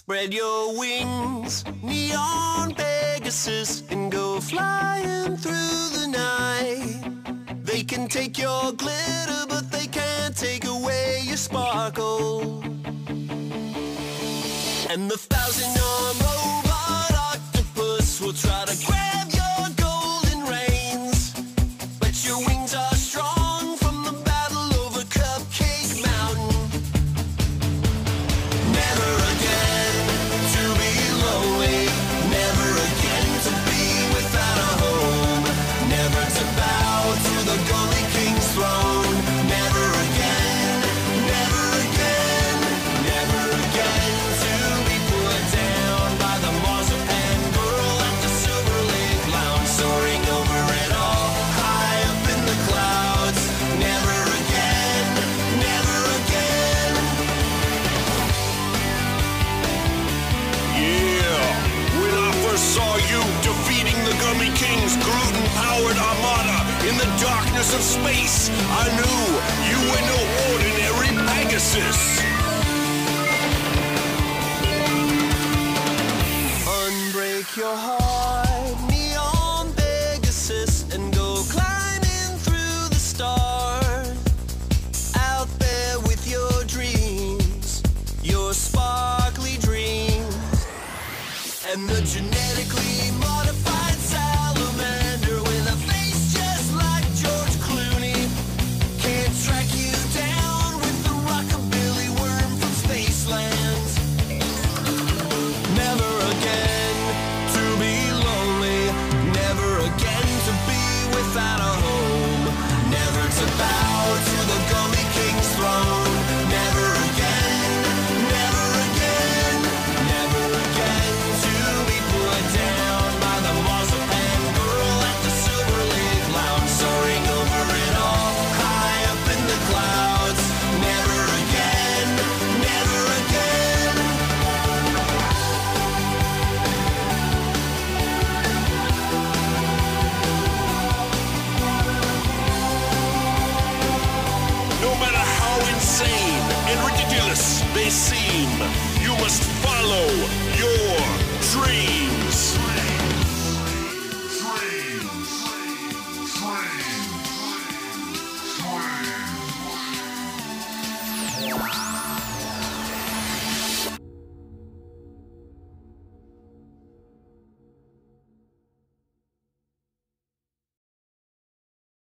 Spread your wings, neon Pegasus, and go flying through the night. They can take your glitter, but they can't take away your sparkle. And the 1,000-armed robot octopus will try to grab your golden reins, but your wings are strong from the battle over Cupcake Mountain. Never again to be lonely, never again to be without a home, never to bow to the Gully King's throne. Never again, never again, never again to be put down by the marzipan girl at the Silver Lake Lounge, soaring over it all, high up in the clouds. Never again, never again. Yeah, when I first saw you defeating the Gummy King's gluten-powered armada in the darkness of space, I knew you were no ordinary Pegasus. Unbreak your heart, neon Pegasus, and go climbing through the stars. Out there with your dreams, your sparkly dreams. And the genetically modified salamander with a face just like George Clooney can't track you down with the rockabilly worm from Spaceland. Never again to be lonely, never again to be without a home, never to bow to the Gummy King's throne. Never again, never again, never again to be put down by the marzipan girl at the Silver Lake Lounge, soaring over it all, high up in the clouds. Never again, never again. No matter how insane and ridiculous they seem, you must follow your dreams.